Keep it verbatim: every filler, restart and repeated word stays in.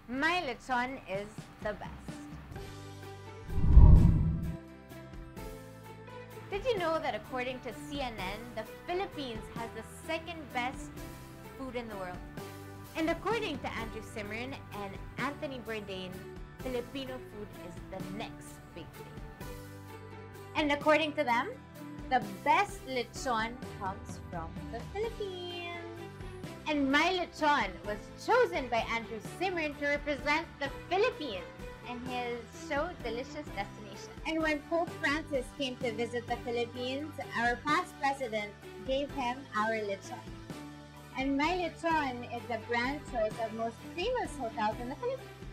My lechon is the best. Did you know that according to C N N, the Philippines has the second best food in the world? And according to Andrew Zimmern and Anthony Bourdain, Filipino food is the next big thing. And according to them, the best lechon comes from the Philippines. And my lechon was chosen by Andrew Zimmern to represent the Philippines in his show Delicious Destination. And when Pope Francis came to visit the Philippines, our past president gave him our lechon. And my lechon is the brand choice of most famous hotels in the Philippines.